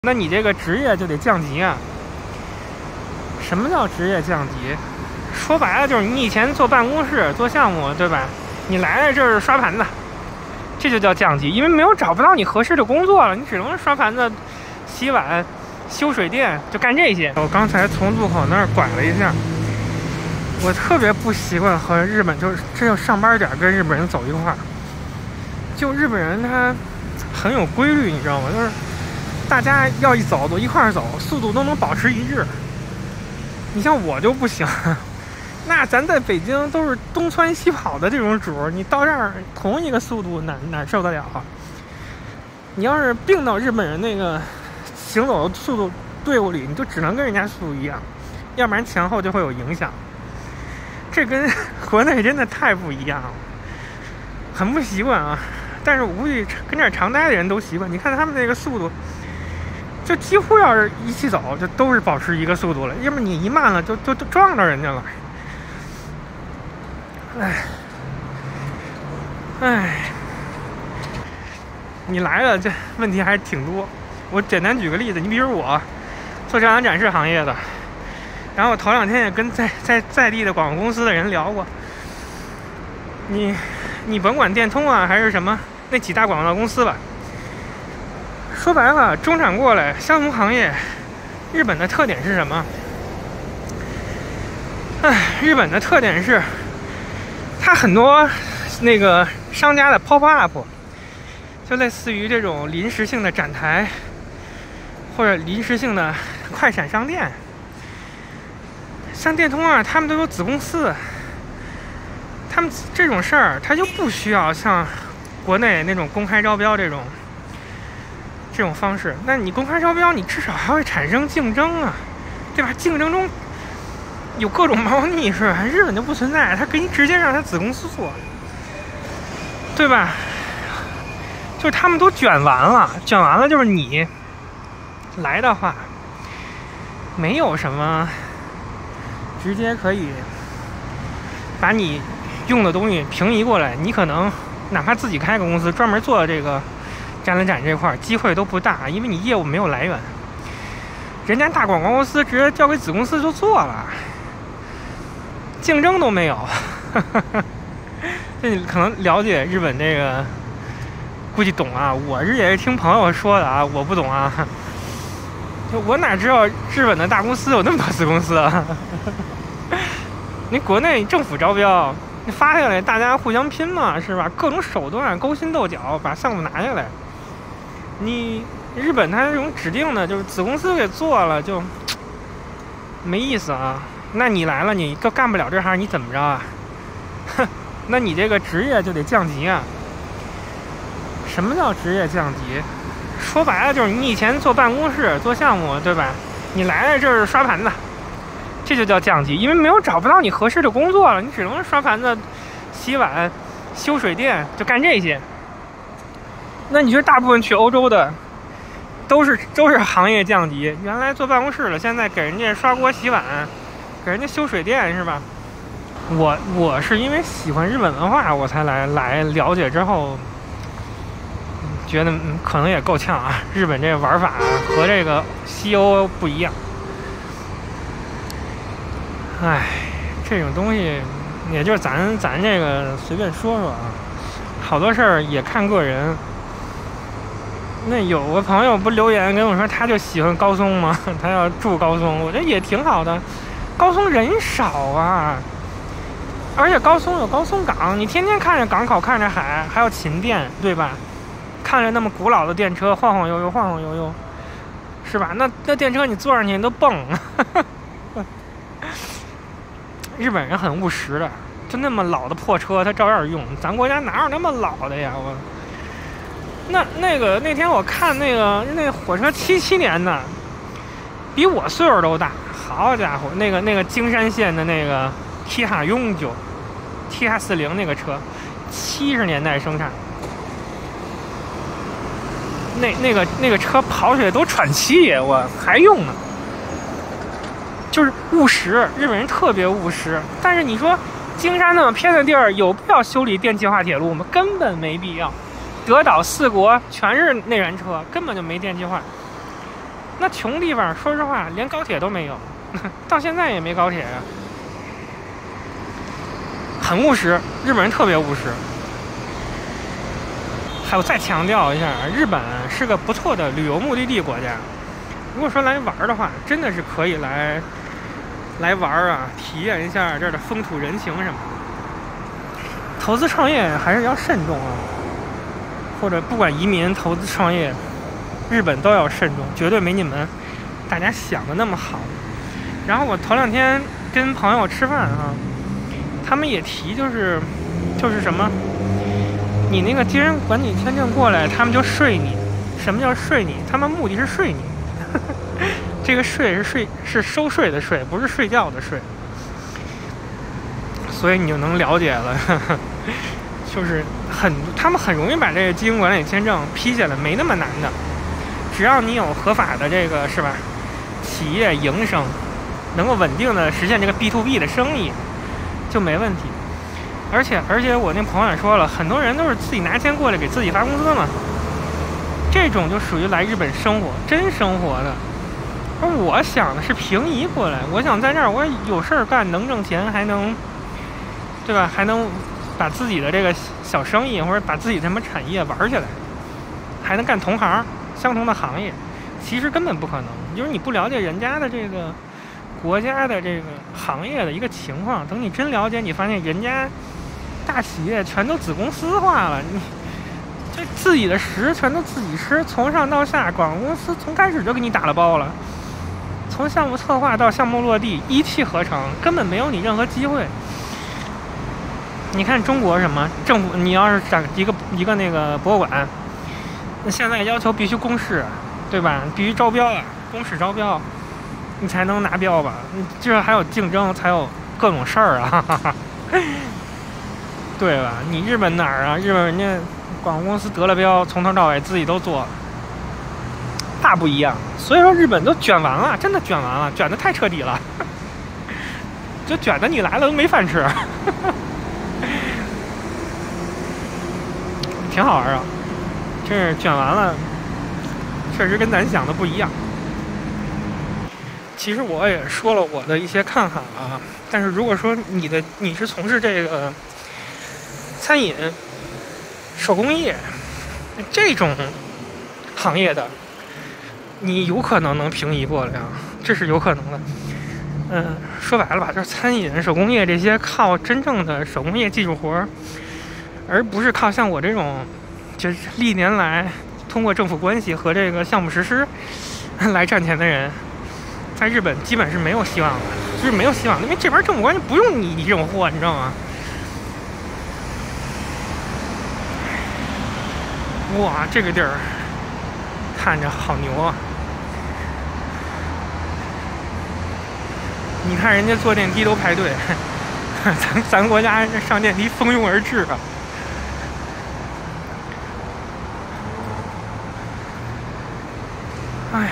那你这个职业就得降级啊。什么叫职业降级？说白了就是你以前坐办公室做项目，对吧？你来了这儿刷盘子，这就叫降级，因为找不到你合适的工作了，你只能刷盘子、洗碗、修水电，就干这些。我刚才从路口那儿拐了一下，我特别不习惯和日本，就是这就上班点跟日本人走一块儿。就日本人他很有规律，你知道吗？就是大家要一走都一块儿走，速度都能保持一致。你像我就不行，那咱在北京都是东窜西跑的这种主，你到这儿同一个速度哪受得了啊？你要是并到日本人那个行走的速度队伍里，你就只能跟人家速度一样，要不然前后就会有影响。这跟国内真的太不一样了，很不习惯啊。但是我估计跟这儿常待的人都习惯。你看他们那个速度，就几乎要是一起走，就都是保持一个速度了，要不你一慢了就撞到人家了。你来了，这问题还是挺多。我简单举个例子，你比如我做展览展示行业的，然后我头2天也跟在地的广告公司的人聊过，你甭管电通啊还是什么那几大广告公司吧，说白了中产过来相同行业，日本的特点是什么？日本的特点是它很多那个商家的 pop up 就类似于这种临时性的展台或者临时性的快闪商店。像电通啊，他们都有子公司，他们这种事儿他就不需要像国内那种公开招标这种方式。那你公开招标，你至少还会产生竞争啊，对吧？竞争中有各种猫腻是吧？日本就不存在，他给你直接让他子公司做，对吧？就是他们都卷完了，就是你来的话，没有什么直接可以把你用的东西平移过来。你可能哪怕自己开个公司专门做这个展览展这块，机会都不大，因为你业务没有来源。人家大广告公司直接交给子公司就做了，竞争都没有。这你可能了解日本这个，估计懂啊。我这也是听朋友说的啊，我不懂啊。就我哪知道日本的大公司有那么多子公司啊？你国内政府招标，你发下来大家互相拼嘛，是吧？各种手段勾心斗角把项目拿下来。你日本它这种指定的，就是子公司给做了就没意思啊。那你来了，你干不了这行，你怎么着啊？那你这个职业就得降级啊。什么叫职业降级？说白了就是你以前坐办公室做项目，对吧？你来了这儿刷盘子，这就叫降级，因为找不到你合适的工作了，你只能刷盘子、洗碗、修水电，就干这些。那你说大部分去欧洲的都是行业降级，原来坐办公室了，现在给人家刷锅洗碗，给人家修水电，是吧？我是因为喜欢日本文化我才来了解之后，觉得可能也够呛啊。日本这个玩法和这个西欧不一样。这种东西也就是咱这个随便说说啊，好多事儿也看个人。那有个朋友不留言跟我说，他就喜欢高松吗？他要住高松，我觉得也挺好的。高松人少啊，而且高松有高松港，你天天看着港口，看着海，还有琴电，对吧？看着那么古老的电车晃晃悠悠，是吧？那电车你坐上去你都蹦。日本人很务实的，就那么老的破车他照样用，咱国家哪有那么老的呀？那天我看那火车77年的，比我岁数都大。好家伙，那个京山线的那个 T-ha 永久 T-ha 40那个车，70年代生产。那个车跑起来都喘气，我还用呢。就是务实，日本人特别务实。但是你说京山那么偏的地儿，有必要修理电气化铁路吗？根本没必要。德岛4国全是内燃车，根本就没电气化。 那穷地方，说实话，连高铁都没有，到现在也没高铁呀。很务实，日本人特别务实。还有再强调一下，日本是个不错的旅游目的地国家。如果说来玩的话，真的是可以来玩啊，体验一下这儿的风土人情什么的。投资创业还是要慎重啊，或者不管移民、投资创业，日本都要慎重，绝对没你们大家想的那么好。然后我头2天跟朋友吃饭啊，他们也提就是什么，你那个经人管理签证过来，他们就税你。什么叫税你？他们目的是税你。这个税是收税的税，不是睡觉的税。所以你就能了解了，就是他们很容易把这个基金管理签证批下来，没那么难的。只要你有合法的这个是吧，企业营生，能够稳定的实现这个 B2B 的生意，就没问题。而且我那朋友也说了，很多人都是自己拿钱过来给自己发工资嘛，这种就属于来日本生活真生活的。而我想的是平移过来，我想在这儿我有事儿干，能挣钱，还能对吧，还能把自己的这个小生意或者把自己什么产业玩起来，还能干同行相同的行业。其实根本不可能，就是你不了解人家的这个国家的这个行业的一个情况，等你真了解，你发现人家大企业全都子公司化了，你这自己的食全都自己吃，从上到下，广告公司从开始就给你打了包了，从项目策划到项目落地一气呵成，根本没有你任何机会。你看中国什么政府，你要是展一个那个博物馆，那现在要求必须公示，对吧？必须招标啊，公示招标，你才能拿标吧？这还有竞争，才有各种事儿啊，对吧？你日本哪儿啊？日本人家广告公司得了标，从头到尾自己都做，大不一样。所以说日本都卷完了，真的卷完了，卷得太彻底了，就卷得你来了都没饭吃。挺好玩啊，这是卷完了，确实跟咱想的不一样。其实我也说了我的一些看法啊，但是如果说你是从事这个餐饮、手工业这种行业的，你有可能能平移过来啊，这是有可能的。说白了吧，就是餐饮、手工业这些靠真正的手工业技术活，而不是靠像我这种，就是历年来通过政府关系和这个项目实施来赚钱的人，在日本基本是没有希望的，就是没有希望，因为这边政府关系不用你这种货，你知道吗？哇，这个地儿看着好牛啊！你看人家坐电梯都排队，咱国家上电梯蜂拥而至啊！哎，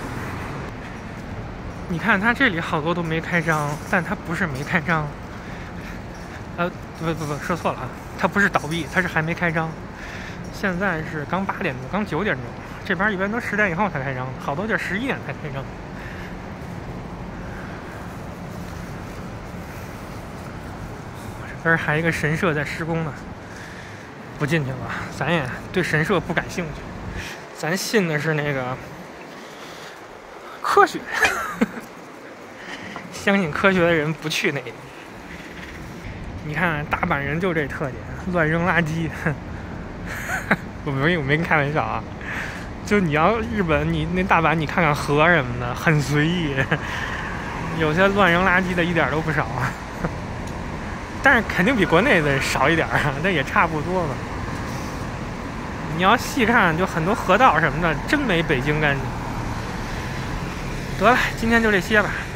你看他这里好多都没开张，但他不是没开张，不，说错了啊，他不是倒闭，他是还没开张。现在是刚8点多，刚9点钟，这边一般都10点以后才开张，好多就11点才开张。这边还有一个神社在施工呢，不进去了，咱也对神社不感兴趣，咱信的是那个科学，相信科学的人不去那里。你看大阪人就这特点，乱扔垃圾。我没跟开玩笑啊，就你要日本，你那大阪你看看河什么的，很随意，有些乱扔垃圾的一点都不少啊。但是肯定比国内的少一点啊，但也差不多吧。你要细看，就很多河道什么的，真没北京干净。得了，今天就这些吧。